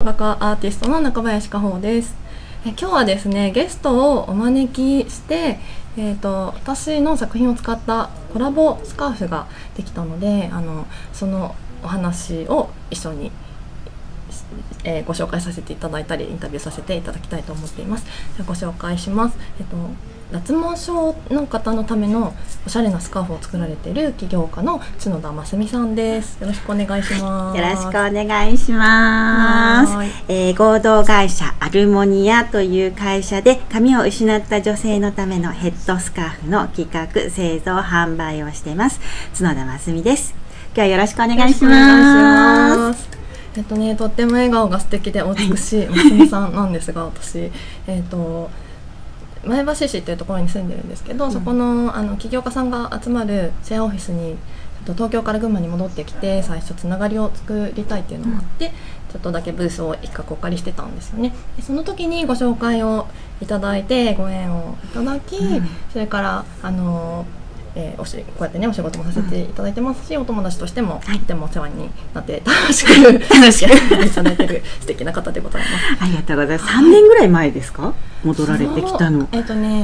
画家アーティストの中林香穂です。今日はですね、ゲストをお招きして、私の作品を使ったコラボスカーフができたので、そのお話を一緒に、ご紹介させていただいたりインタビューさせていただきたいと思っています。ご紹介します。脱毛症の方のためのおしゃれなスカーフを作られている起業家の角田真澄さんです。よろしくお願いします。 よろしくお願いします。合同会社アルモニアという会社で髪を失った女性のためのヘッドスカーフの企画、製造、販売をしています角田真澄です。今日はよろしくお願いします。 とっても笑顔が素敵でお美しい真澄さんなんですが、私前橋市というところに住んでるんですけど、そこの起業家さんが集まるシェアオフィスに東京から群馬に戻ってきて、最初つながりを作りたいっていうのがあって、ちょっとだけブースを一角お借りしてたんですよね。でその時にご紹介をいただいてご縁をいただき、それからこうやってねお仕事もさせていただいてますし、お友達としてもとてもお世話になって楽しくいただいてる素敵な方でございます。 ありがとうございます。3年ぐらい前ですか、戻られてきたの。 もう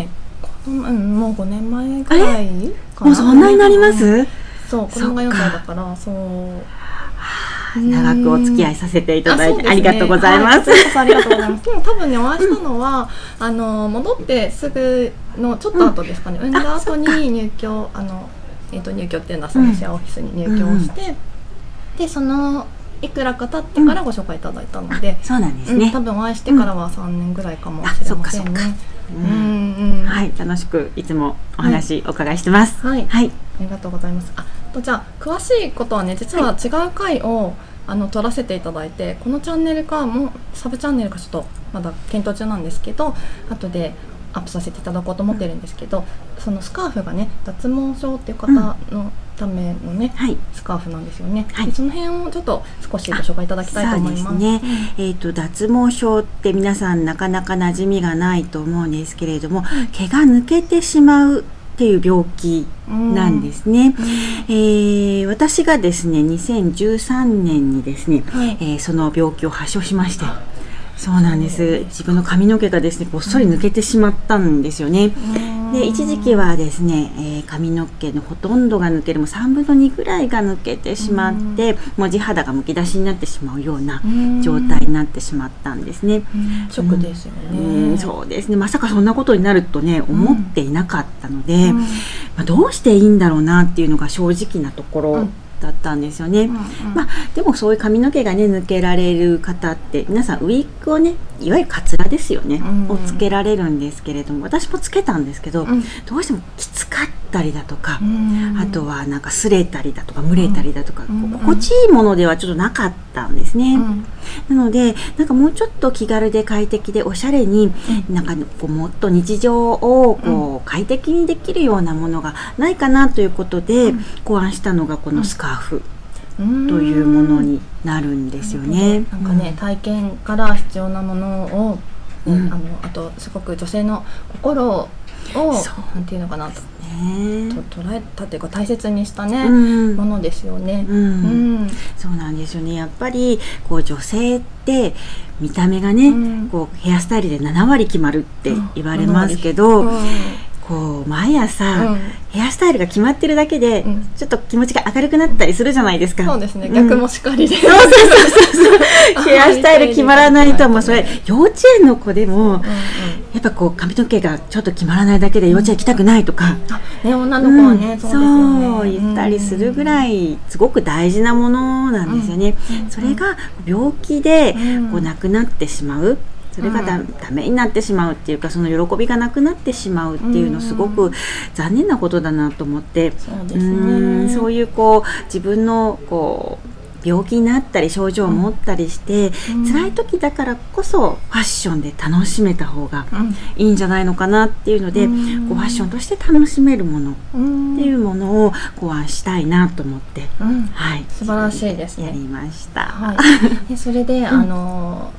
5年前ぐらいかな。 もうそんなになります？ そう、子供が4歳だから、そう長くお付き合いさせていただいて、ありがとうございます。 ありがとうございます。でも多分ね、お会いしたのは戻ってすぐのちょっと後ですかね。産んだ後に入居入居っていうのはそのシェアオフィスに入居をして、でそのいくらか経ってからご紹介いただいたので、 そうなんですね。 多分お会いしてからは3年ぐらいかもしれませんね。 はい、楽しくいつもお話お伺いしてます。 はい、ありがとうございます。じゃあ詳しいことはね、実は違う回を撮らせていただいて、このチャンネルかもうサブチャンネルかちょっとまだ検討中なんですけど、後でアップさせていただこうと思ってるんですけど、そのスカーフがね、脱毛症っていう方のためのね、スカーフなんですよね。その辺をちょっと少しご紹介いただきたいと思います。 そうですね。脱毛症って皆さんなかなか馴染みがないと思うんですけれども、毛が抜けてしまうっていう病気なんですね。私がですね2013年にですね、その病気を発症しまして、そうなんです。自分の髪の毛がですねごっそり抜けてしまったんですよね。で一時期はですね、髪の毛のほとんどが抜ける、もう3分の2ぐらいが抜けてしまって、もう地肌がむき出しになってしまうような状態になってしまったんですね。 ショックですよね。 そうですね。まさかそんなことになるとね思っていなかったので、どうしていいんだろうなっていうのが正直なところだったんですよね。でもそういう髪の毛がね抜けられる方って皆さんウィッグをね、いわゆるカツラですよね、をつけられるんですけれども、私もつけたんですけど、どうしてもきつかったりだとか、あとはなんか擦れたりだとか蒸れたりだとか、心地いいものではちょっとなかったんですね。なのでなんかもうちょっと気軽で快適でおしゃれに、なんかこうもっと日常をこう快適にできるようなものがないかなということで考案したのがこのスカーフというものになるんですよね。 なんかね、体験から必要なものを、あとすごく女性の心をなんていうのかなと捉えたというか大切にしたね、ものですよね。 そうなんですよね。やっぱりこう女性って見た目がね、こうヘアスタイルで7割決まるって言われますけど、こう毎朝、ヘアスタイルが決まってるだけで、ちょっと気持ちが明るくなったりするじゃないですか。 そうですね。逆もしかりで。 ヘアスタイル決まらないと、もうそれ幼稚園の子でも、やっぱこう髪の毛がちょっと決まらないだけで幼稚園行きたくないとか、 女の子はね、 そう言ったりするぐらいすごく大事なものなんですよね。それが病気でこうなくなってしまう。それがダメになってしまうっていうか、その喜びがなくなってしまうっていうのすごく残念なことだなと思って、そういうこう自分のこう病気になったり症状を持ったりして、辛い時だからこそファッションで楽しめた方がいいんじゃないのかなっていうので、こうファッションとして楽しめるものっていうものを考案したいなと思って、 素晴らしいですね。 やりました。 それで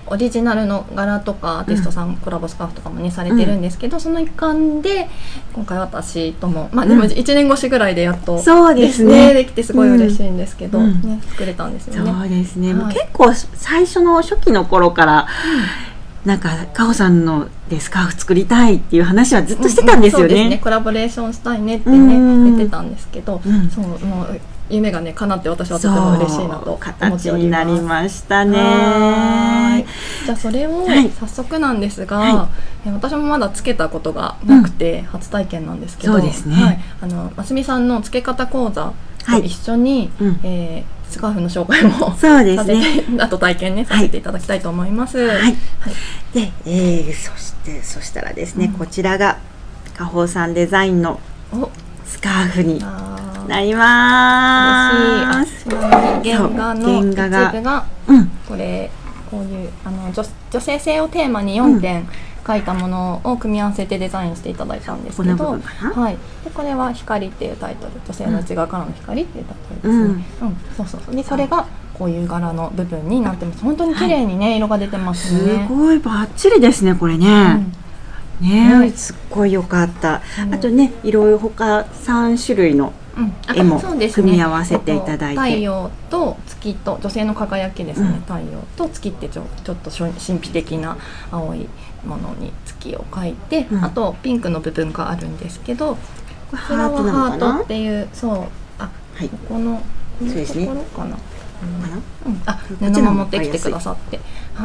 オリジナルの柄とかアーティストさん、コラボスカーフとかもねされてるんですけど、その一環で今回私ともでも1年越しぐらいでやっとそうですねできてすごい嬉しいんですけど、ね、作れたんですよね。 そうですね、もう結構最初の初期の頃から、なんかかほさんのでスカーフ作りたいっていう話はずっとしてたんですよね。 そうですね、コラボレーションしたいねってね言ってたんですけど、そうもう夢がね叶って私はとても嬉しいなと思っております。 形になりましたね。 じゃあそれを早速なんですが、私もまだつけたことがなくて初体験なんですけど、 そうですね、 ますみさんのつけ方講座と一緒に、スカーフの紹介もそうですね、 あと体験ねさせていただきたいと思います。 で、そしたらですね、こちらがかほさんデザインのスカーフになります。 ちなみに原画の一部がこういう女性性をテーマに4点描いたものを組み合わせてデザインしていただいたんですけど、でこれは光っていうタイトル、女性の内側からの光っていうタイトルですね。でそれがこういう柄の部分になってます。本当に綺麗にね色が出てますね。 すごいバッチリですねこれね。すっごい良かった。あとね、いろいろ他3種類の絵も組み合わせていただいて、 太陽と月と女性の輝きですね、太陽と月ってちょっと神秘的な青いものに月を描いて、あとピンクの部分があるんですけど、こちらはハートっていう、ここのところかな、布も持ってきてくださって、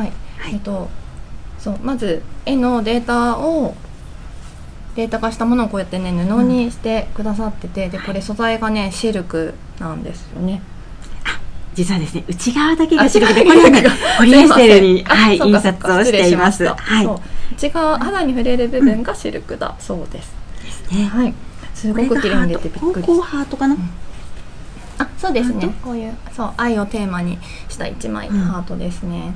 まず絵のデータ化したものをこうやってね布にしてくださってて、でこれ素材がねシルクなんですよね。 実はですね、内側だけがシルクで、これはねポリエステルに印刷をしています。 内側肌に触れる部分がシルクだそうです。すごく綺麗に出てびっくり。 ここハートかな。 そうですね。こういう愛をテーマにした一枚ハートですね。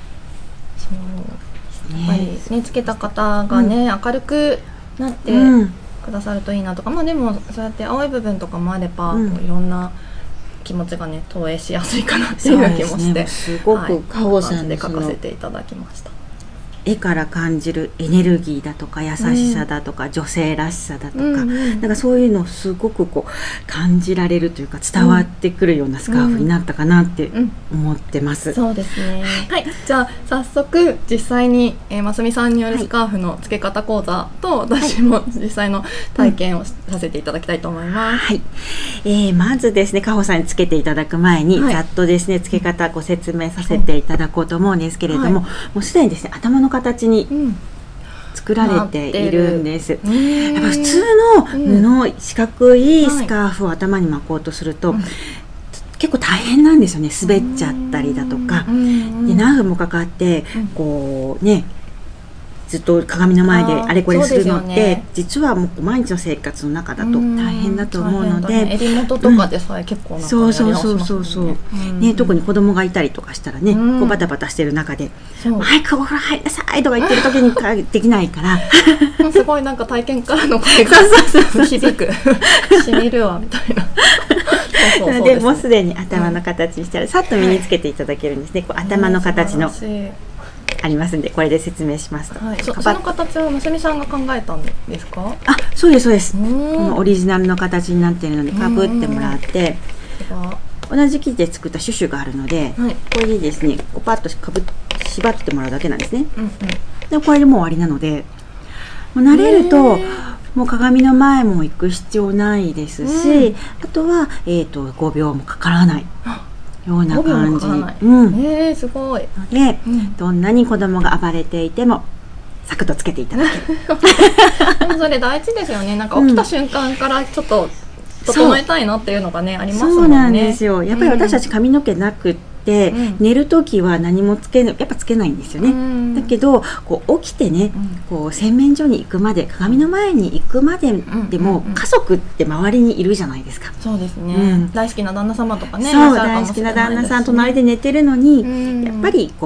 やっぱりねつけた方がね明るくなってくださるといいなとか、でもそうやって青い部分とかもあればいろんな気持ちがね投影しやすいかなっていう気もして、 すごくかほさんで描かせていただきました。 絵から感じるエネルギーだとか優しさだとか、女性らしさだとか、なんかそういうのをすごくこう感じられるというか伝わってくるようなスカーフになったかなって思ってます。 そうですね。じゃあ早速実際にますみさんによるスカーフの付け方講座と私も実際の体験をさせていただきたいと思います。 まずですね、かほさんにつけていただく前にざっとですね付け方ご説明させていただこうと思うんですけれども、もうすでにですね頭の形に作られているんです。やっぱ普通の布、四角いスカーフを頭に巻こうとすると、結構大変なんですよね。滑っちゃったりだとか、で何分もかかってこうねずっと鏡の前であれこれするのって実はもう毎日の生活の中だと大変だと思うので、 襟元とかでさえ結構なんかやり直しますもんね。 特に子供がいたりとかしたらね、こうバタバタしてる中で早くお風呂入りなさいとか言ってる時にできないからすごいなんか体験からの声が響くしみるわみたいな。 でもうすでに頭の形にしたらさっと身につけていただけるんですね。こう頭の形のありますんで、これで説明しますと。 その形はますみさんが考えたんですか？ そうですそうです。このオリジナルの形になっているのでかぶってもらって、同じ生地で作ったシュシュがあるので、これでですねこうパッと縛ってもらうだけなんですね。でこれでもう終わりなので、もう慣れるともう鏡の前も行く必要ないですし、あとは5秒もかからないような感じ。 すごい。 で、どんなに子供が暴れていてもサクッとつけていただける。 でもそれ大事ですよね。なんか起きた瞬間からちょっと整えたいなっていうのがねありますもんね。 そうなんですよ。やっぱり私たち髪の毛なくって寝る時は何もやっぱつけないんですよね。だけどこう起きてね、こう洗面所に行くまで、鏡の前に行くまででも家族って周りにいるじゃないですか。 そうですね。大好きな旦那様とかね。 そう大好きな旦那さん隣で寝てるのに、やっぱりこう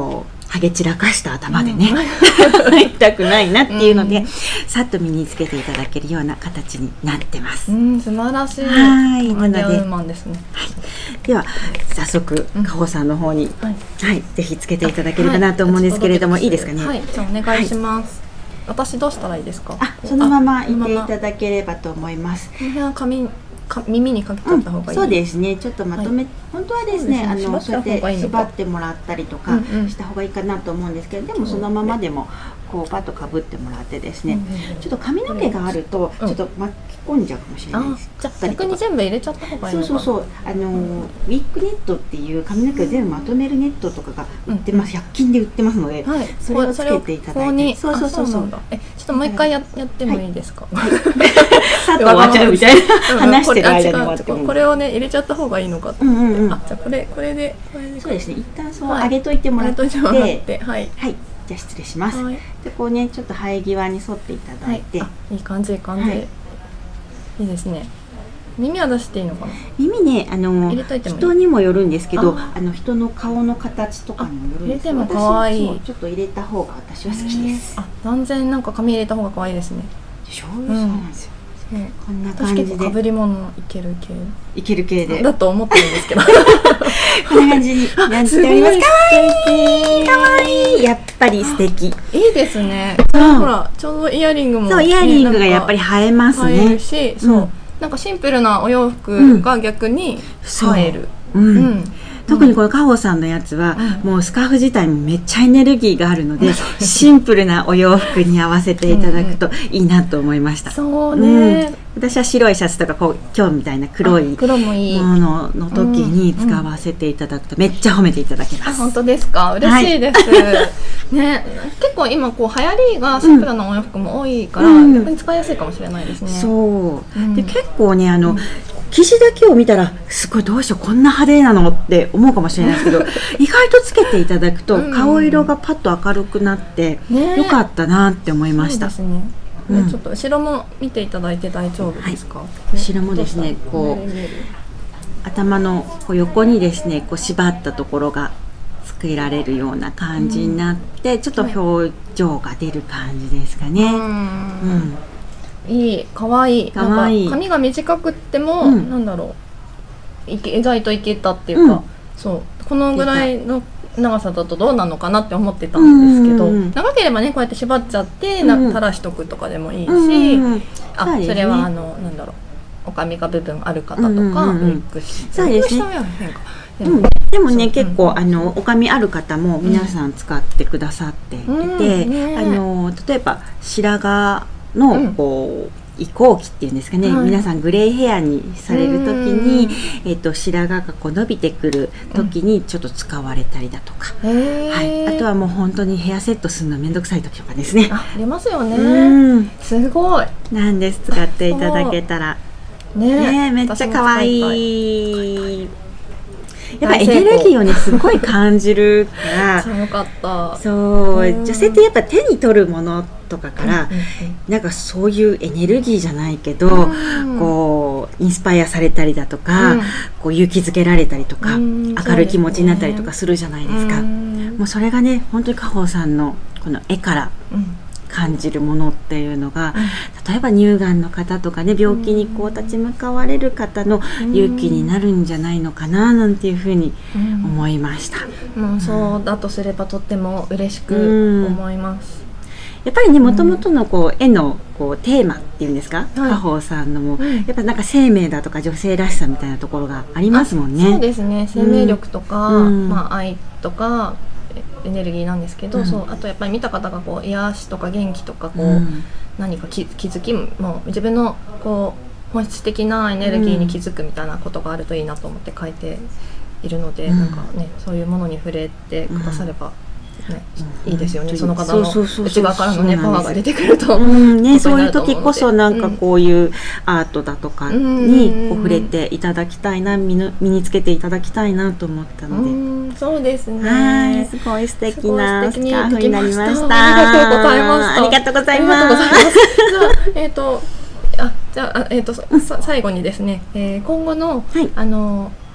ハゲ散らかした頭でね、痛くないなっていうので、さっと身につけていただけるような形になってます。 素晴らしい。 はい、なので、 アイデアウーマンですね。 では早速かほさんの方に、ぜひつけていただければなと思うんですけれども、いいですかね。 はい、じゃあお願いします。私どうしたらいいですか。 そのままいていただければと思います。 この辺は耳にかけちゃった方がいい。 そうですね。ちょっとまとめ、本当はですね、そうやって縛ってもらったりとかした方がいいかなと思うんですけど、でもそのままでもこうパッとかぶってもらってですね、ちょっと髪の毛があるとちょっと巻き込んじゃうかもしれないです。 じゃあ逆に全部入れちゃった方がいいのか。 そう、ウィッグネットっていう髪の毛を全部まとめるネットとかが売ってます。100均で売ってますので、それをつけていただいて、そう。 ちょっともう一回やってもいいですか。 さっと終わっちゃうみたいな、話してる間に終わっても。 これをね入れちゃった方がいいのかと思って。じゃあこれでそうですね。一旦そう上げといてもらって、はい。じゃあ失礼します。でこうねちょっと生え際に沿っていただいて、 いい感じいいですね。耳は出していいのかな。 耳ね人にもよるんですけど、人の顔の形とかにもよるんですけど、 入れても可愛い。 ちょっと入れた方が私は好きです。 断然なんか髪入れた方が可愛いですね。 そうなんですよ。こんな感じで。 私結構被り物いける系でだと思ってるんですけど、 こんな感じになっております。可愛い。やっぱり素敵。いいですね。ほらちょうどイヤリングも、 そうイヤリングがやっぱり映えますね。 映えるし、そうなんかシンプルなお洋服が逆に映える。 特にこのかほさんのやつは、もうスカーフ自体もめっちゃエネルギーがあるので、シンプルなお洋服に合わせていただくといいなと思いました。 そうね。 私は白いシャツとか今日みたいな黒いものの時に使わせていただくとめっちゃ褒めていただけます。 本当ですか。嬉しいです。ね、結構今こう流行りがシンプルなお洋服も多いから逆に使いやすいかもしれないですね。 そうで結構ね生地だけを見たらすごいどうしようこんな派手なのって思うかもしれないですけど意外とつけていただくと顔色がパッと明るくなってよかったなって思いました。 そうですね。ちょっと後ろも見ていただいて大丈夫ですか。 後ろもですねこう頭の横にですねこう縛ったところが作られるような感じになってちょっと表情が出る感じですかね。いい、 可愛い。なんか髪が短くってもなんだろう意外といけたっていうか、そうこのぐらいの長さだとどうなのかなって思ってたんですけど、長ければねこうやって縛っちゃって垂らしとくとかでもいいし、それはなんだろうお髪が部分ある方とかウィッグそうですね。でもね結構お髪ある方も皆さん使ってくださっていて、例えば白髪のこう移行期っていうんですかね、皆さんグレーヘアにされる時に、白髪がこう伸びてくる時にちょっと使われたりだとか、あとはもう本当にヘアセットするのめんどくさい時とかですね。 ありますよね。すごいなんです。使っていただけたらねめっちゃ可愛い。やっぱエネルギーをねすごい感じるからよかった。 そう女性ってやっぱ手に取るものとかからなんかそういうエネルギーじゃないけどこうインスパイアされたりだとかこう勇気づけられたりとか明るい気持ちになったりとかするじゃないですか。もうそれがね本当にかほさんのこの絵から感じるものっていうのが、例えば乳がんの方とかね病気にこう立ち向かわれる方の勇気になるんじゃないのかななんていうふうに思いました。 そうだとすればとっても嬉しく思います。 やっぱりねもともとのこう絵のこうテーマっていうんですか、かほさんのもやっぱなんか生命だとか女性らしさみたいなところがありますもんね。 そうですね。生命力とか、愛とかエネルギーなんですけど、あとやっぱり見た方がこう癒しとか元気とかこう、何か気づきも自分のこう本質的なエネルギーに気づくみたいなことがあるといいなと思って書いているので、なんかねそういうものに触れてくだされば、いいですよね。その方の内側からのねパワーが出てくると、 そういう時こそなんかこういうアートだとかに触れていただきたいな、身につけていただきたいなと思ったので、 そうですね。 すごい素敵なスカーフになりました。 ありがとうございました。 ありがとうございます。 じゃあ最後にですね、今後の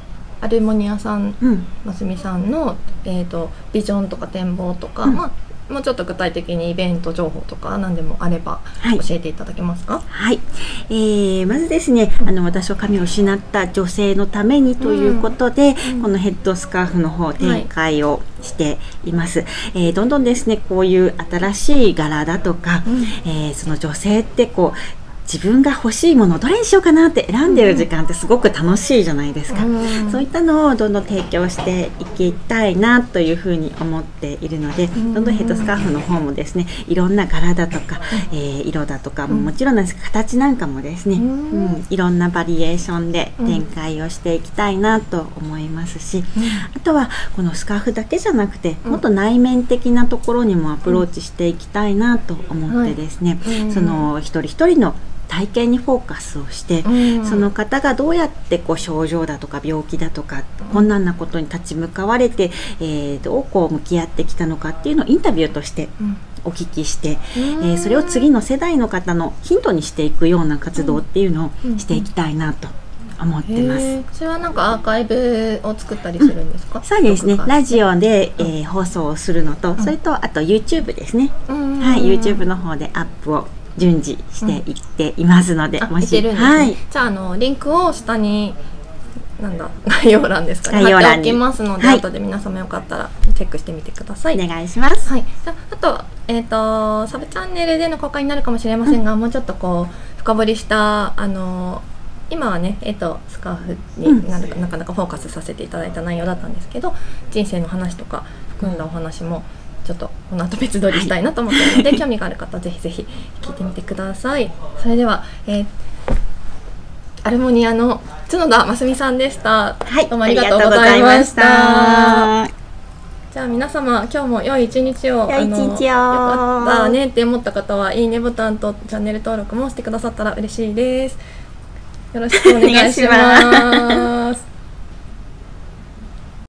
アルモニアさん、 うんますみさんの、ビジョンとか展望とか、 うんもうちょっと具体的にイベント情報とか何でもあればはい教えていただけますか？ はい、まずですね、私は髪を失った女性のためにということで、このヘッドスカーフの方展開をしています。どんどんですね、こういう新しい柄だとか、その女性ってこう自分が欲しいものをどれにしようかなって選んでる時間ってすごく楽しいじゃないですか、そういったのをどんどん提供していきたいなというふうに思っているので、どんどんヘッドスカーフの方もですね、いろんな柄だとか、色だとかももちろんなんですが、形なんかもですね、いろんなバリエーションで展開をしていきたいなと思いますし、あとはこのスカーフだけじゃなくて、もっと内面的なところにもアプローチしていきたいなと思ってですね、その一人一人の体験にフォーカスをして、その方がどうやってこう症状だとか病気だとか困難なことに立ち向かわれて、どうこう向き合ってきたのかっていうのをインタビューとしてお聞きして、それを次の世代の方のヒントにしていくような活動っていうのをしていきたいなと思ってます。 それはなんかアーカイブを作ったりするんですか？ そうですね、ラジオで、放送をするのと、それとあと YouTube ですね、はい、YouTube の方でアップを順次していっていますので、 もし、じゃあリンクを下に概要欄ですかね、貼っておきますので、後で皆様よかったらチェックしてみてください。 お願いします。 はい、あと、サブチャンネルでの公開になるかもしれませんが、もうちょっとこう深掘りした今はね、スカーフになかなかフォーカスさせていただいた内容だったんですけど、人生の話とか含んだお話もちょっとこの後別撮りしたいなと思っているので、興味がある方ぜひぜひ聞いてみてください。それでは、アルモニアの角田真澄さんでした。 はい、 どうもありがとうございました。じゃあ皆様、今日も良い一日を。 良い一日を。 よかったねって思った方は、いいねボタンとチャンネル登録もしてくださったら嬉しいです。よろしくお願いします。